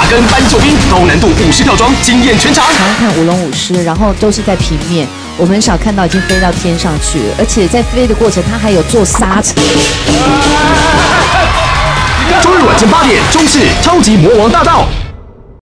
跟搬救兵，高难度武士吊装，惊艳全场。 常看舞龙舞狮，然后都是在平面，我们很少看到已经飞到天上去了，而且在飞的过程，它还有做刹车。 周日晚间8点，中视超级魔王大道。